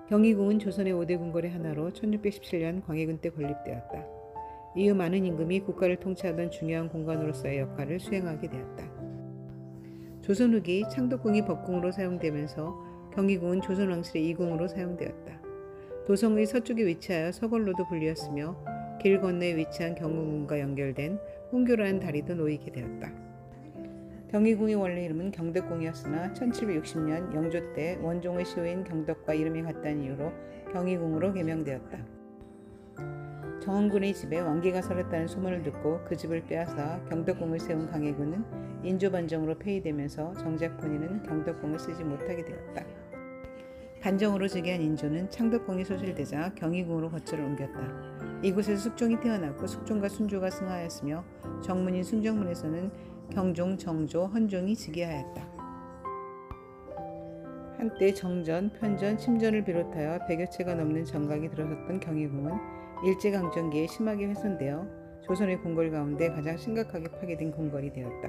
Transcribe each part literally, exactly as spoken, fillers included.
경희궁은 조선의 오 대 궁궐의 하나로 천육백십칠 년 광해군 때 건립되었다. 이후 많은 임금이 국가를 통치하던 중요한 공간으로서의 역할을 수행하게 되었다. 조선 후기 창덕궁이 법궁으로 사용되면서 경희궁은 조선 왕실의 이 궁으로 사용되었다. 도성의 서쪽에 위치하여 서걸로도 불리었으며 길 건너에 위치한 경흥궁과 연결된 홍교라는 다리도 놓이게 되었다. 경희궁의 원래 이름은 경덕궁이었으나 천칠백육십 년 영조 때 원종의 시호인 경덕과 이름이 같다는 이유로 경희궁으로 개명되었다. 정원군의 집에 왕기가 살았다는 소문을 듣고 그 집을 빼앗아 경덕궁을 세운 강해군은 인조반정으로 폐위되면서 정작 본인은 경덕궁을 쓰지 못하게 되었다. 반정으로 즉위한 인조는 창덕궁이 소실되자 경희궁으로 거처를 옮겼다. 이곳에서 숙종이 태어났고 숙종과 순조가 승하였으며 정문인 순정문에서는 경종, 정조, 헌종이 즉위하였다. 한때 정전, 편전, 침전을 비롯하여 백여 채가 넘는 정각이 들어섰던 경희궁은 일제강점기에 심하게 훼손되어 조선의 궁궐 가운데 가장 심각하게 파괴된 궁궐이 되었다.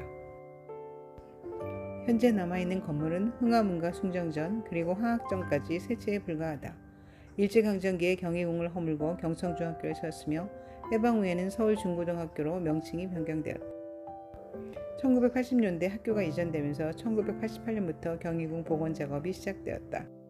현재 남아있는 건물은 흥화문과 숭정전 그리고 황학전까지 세 채에 불과하다. 일제강점기에 경희궁을 허물고 경성중학교를 세웠으며 해방 후에는 서울중고등학교로 명칭이 변경되었다. 천구백팔십 년대 학교가 이전되면서 천구백팔십팔 년부터 경희궁 복원 작업이 시작되었다.